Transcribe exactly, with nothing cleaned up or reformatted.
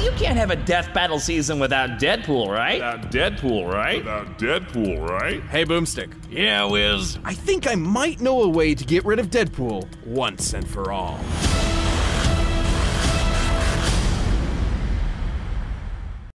you can't have a death battle season without Deadpool, right? Without Deadpool, right? Without Deadpool, right? Hey, Boomstick. Yeah, Wiz. I think I might know a way to get rid of Deadpool once and for all.